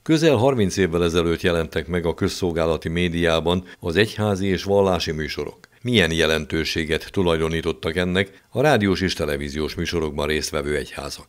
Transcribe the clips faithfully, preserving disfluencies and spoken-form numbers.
Közel harminc évvel ezelőtt jelentek meg a közszolgálati médiában az egyházi és vallási műsorok. Milyen jelentőséget tulajdonítottak ennek a rádiós és televíziós műsorokban résztvevő egyházak?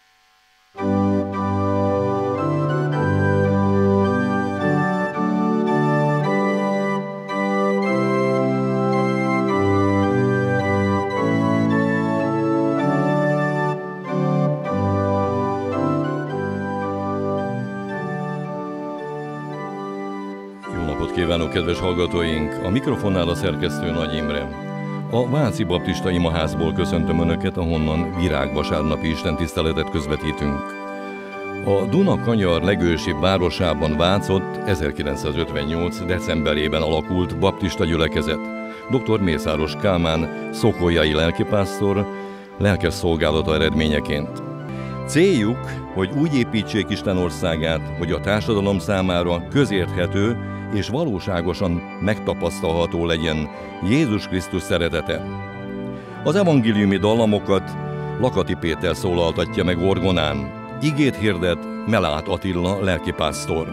Kívánok, kedves hallgatóink! A mikrofonnál a szerkesztő Nagy Imre. A Váci Baptista Imaházból köszöntöm Önöket, ahonnan virágvasárnapi istentiszteletet közvetítünk. A Duna-kanyar legősibb városában, Vácott ezerkilencszázötvennyolc. decemberében alakult baptista gyülekezet. doktor Mészáros Kálmán szokolyai lelkipásztor lelkes szolgálata eredményeként. Céljuk, hogy úgy építsék Isten országát, hogy a társadalom számára közérthető és valóságosan megtapasztalható legyen Jézus Krisztus szeretete. Az evangéliumi dallamokat Lakati Péter szólaltatja meg orgonán. Igét hirdet Melát Attila lelkipásztor.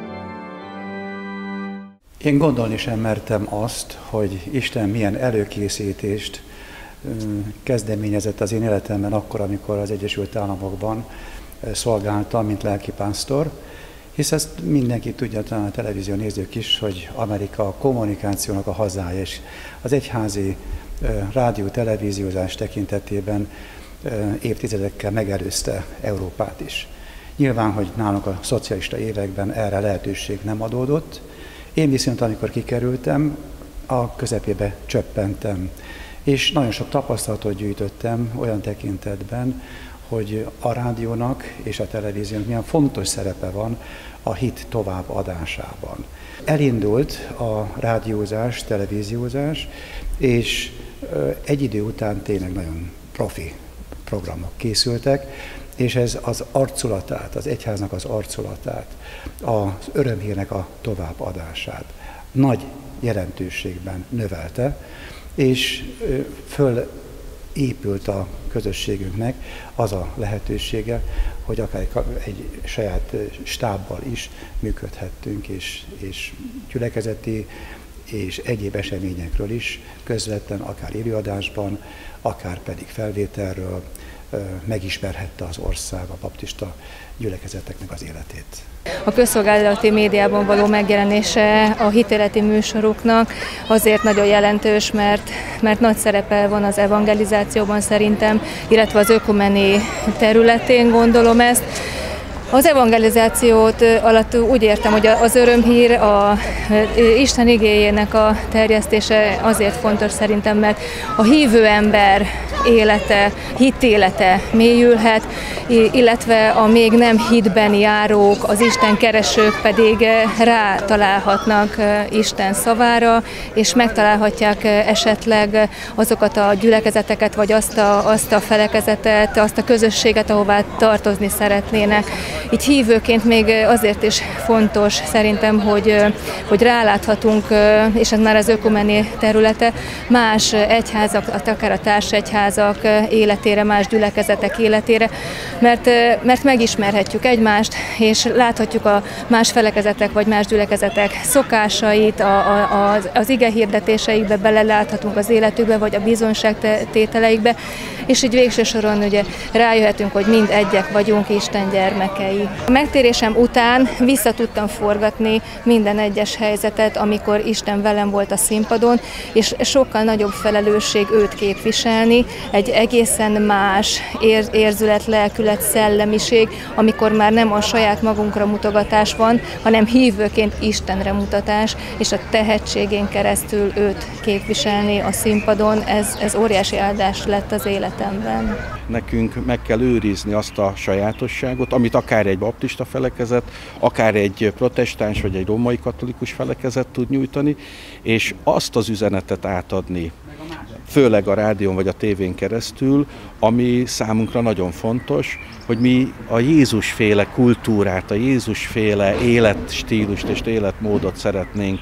Én gondolni sem mertem azt, hogy Isten milyen előkészítést kezdeményezett az én életemben akkor, amikor az Egyesült Államokban szolgáltam, mint lelkipásztor, hisz ezt mindenki tudja, talán a televízió nézők is, hogy Amerika a kommunikációnak a hazája, és az egyházi rádió, televíziózás tekintetében évtizedekkel megelőzte Európát is. Nyilván, hogy nálunk a szocialista években erre lehetőség nem adódott, én viszont, amikor kikerültem, a közepébe csöppentem, és nagyon sok tapasztalatot gyűjtöttem olyan tekintetben, hogy a rádiónak és a televíziónak milyen fontos szerepe van a hit továbbadásában. Elindult a rádiózás, televíziózás, és egy idő után tényleg nagyon profi programok készültek, és ez az arculatát, az egyháznak az arculatát, az örömhírnek a továbbadását nagy jelentőségben növelte, és fölépült a közösségünknek az a lehetősége, hogy akár egy saját stábbal is működhettünk, és, és gyülekezeti és egyéb eseményekről is közvetlen, akár élőadásban, akár pedig felvételről megismerhette az ország a baptista gyülekezeteknek az életét. A közszolgálati médiában való megjelenése a hitéleti műsoroknak azért nagyon jelentős, mert, mert nagy szerepe van az evangelizációban szerintem, illetve az ökumeni területén gondolom ezt. Az evangelizációt alatt úgy értem, hogy az örömhír, a Isten igéjének a terjesztése azért fontos szerintem, mert a hívő ember élete, hitélete mélyülhet, illetve a még nem hitben járók, az Isten keresők pedig rátalálhatnak Isten szavára, és megtalálhatják esetleg azokat a gyülekezeteket, vagy azt a, azt a felekezetet, azt a közösséget, ahová tartozni szeretnének. Így hívőként még azért is fontos szerintem, hogy, hogy ráláthatunk, és ez már az ökumeni területe, más egyházak, akár a társegyházak életére, más gyülekezetek életére, mert, mert megismerhetjük egymást, és láthatjuk a más felekezetek vagy más gyülekezetek szokásait, a, a, az, az ige hirdetéseikbe beleláthatunk az életükbe, vagy a bizonságtételeikbe, és így végső soron ugye rájöhetünk, hogy mind egyek vagyunk, Isten gyermekei. A megtérésem után vissza tudtam forgatni minden egyes helyzetet, amikor Isten velem volt a színpadon, és sokkal nagyobb felelősség őt képviselni, egy egészen más ér- érzület, lelkület, szellemiség, amikor már nem a saját magunkra mutogatás van, hanem hívőként Istenre mutatás, és a tehetségén keresztül őt képviselni a színpadon, ez, ez óriási áldás lett az életemben. Nekünk meg kell őrizni azt a sajátosságot, amit akár egy baptista felekezet, akár egy protestáns vagy egy római katolikus felekezet tud nyújtani, és azt az üzenetet átadni, főleg a rádión vagy a tévén keresztül, ami számunkra nagyon fontos, hogy mi a Jézusféle kultúrát, a Jézusféle életstílust és életmódot szeretnénk,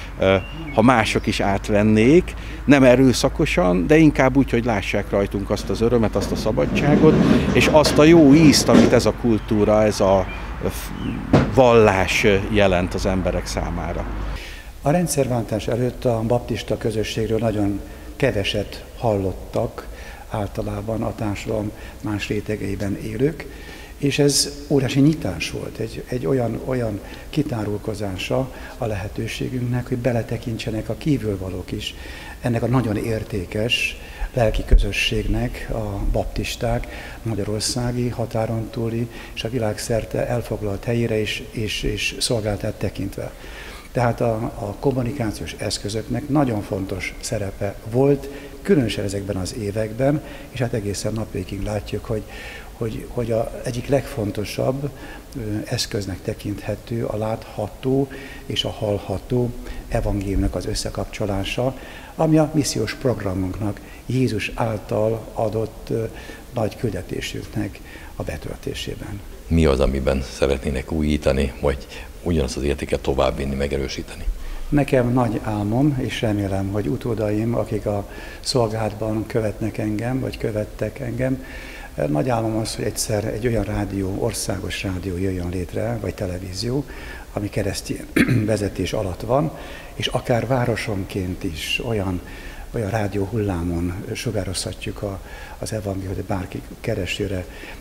ha mások is átvennék, nem erőszakosan, de inkább úgy, hogy lássák rajtunk azt az örömet, azt a szabadságot, és azt a jó ízt, amit ez a kultúra, ez a vallás jelent az emberek számára. A rendszerváltás előtt a baptista közösségről nagyon keveset hallottak általában a társadalom más rétegeiben élők, és ez óriási nyitás volt, egy, egy olyan, olyan kitárulkozása a lehetőségünknek, hogy beletekintsenek a kívülvalók is ennek a nagyon értékes lelki közösségnek a baptisták magyarországi, határon túli és a világszerte elfoglalt helyére és, és, és szolgáltát tekintve. Tehát a, a kommunikációs eszközöknek nagyon fontos szerepe volt, különösen ezekben az években, és hát egészen napvégig látjuk, hogy, hogy, hogy az egyik legfontosabb eszköznek tekinthető a látható és a hallható evangéliumnak az összekapcsolása, ami a missziós programunknak, Jézus által adott nagy küldetésünknek a betöltésében. Mi az, amiben szeretnének újítani, vagy ugyanazt az értéket továbbvinni, megerősíteni? Nekem nagy álmom, és remélem, hogy utódaim, akik a szolgálatban követnek engem, vagy követtek engem, nagy álmom az, hogy egyszer egy olyan rádió, országos rádió jöjjön létre, vagy televízió, ami keresztény vezetés alatt van, és akár városonként is olyan, olyan rádió hullámon sugározhatjuk a, az evangéliumot, hogy bárki keresőre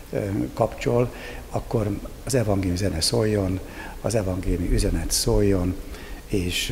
kapcsol, akkor az evangélium zene szóljon, az evangélium üzenet szóljon, és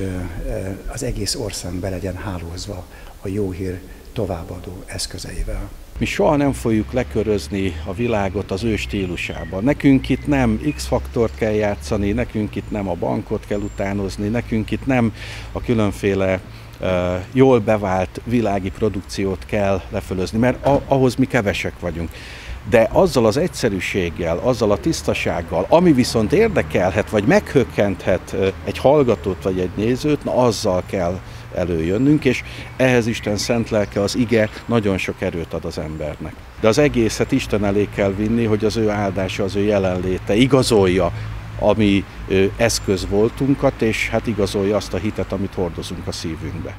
az egész ország be legyen hálózva a jó hír továbbadó eszközeivel. Mi soha nem fogjuk lekörözni a világot az ő stílusában. Nekünk itt nem X-faktort kell játszani, nekünk itt nem a bankot kell utánozni, nekünk itt nem a különféle uh, jól bevált világi produkciót kell lefölözni, mert ahhoz mi kevesek vagyunk. De azzal az egyszerűséggel, azzal a tisztasággal, ami viszont érdekelhet, vagy meghökkenthet egy hallgatót, vagy egy nézőt, na azzal kell előjönnünk, és ehhez Isten szent lelke, az ige nagyon sok erőt ad az embernek. De az egészet Isten elé kell vinni, hogy az ő áldása, az ő jelenléte igazolja a mi eszköz voltunkat, és hát igazolja azt a hitet, amit hordozunk a szívünkbe.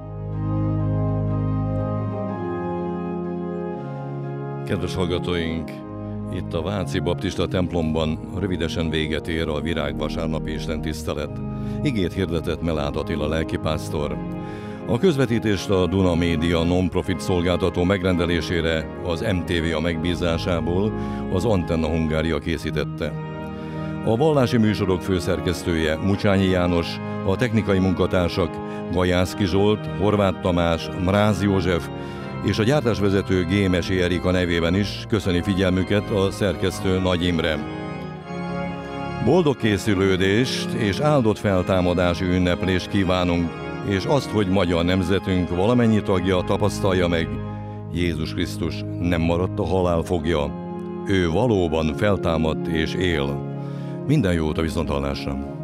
Kedves hallgatóink, itt a Váci Baptista templomban rövidesen véget ér a virágvasárnapi istentisztelet. Igét hirdetett Melád Attila lelkipásztor. A közvetítést a Duna Média non-profit szolgáltató megrendelésére az em té vé a megbízásából az Antenna Hungária készítette. A vallási műsorok főszerkesztője Mucsányi János, a technikai munkatársak Gajászki Zsolt, Horváth Tamás, Mráz József, és a gyártásvezető Gémesi Erika nevében is köszöni figyelmüket a szerkesztő Nagy Imre. Boldog készülődést és áldott feltámadási ünneplést kívánunk, és azt, hogy magyar nemzetünk valamennyi tagja tapasztalja meg, Jézus Krisztus nem maradt a halál fogja, ő valóban feltámadt és él. Minden jót a viszonthallásra!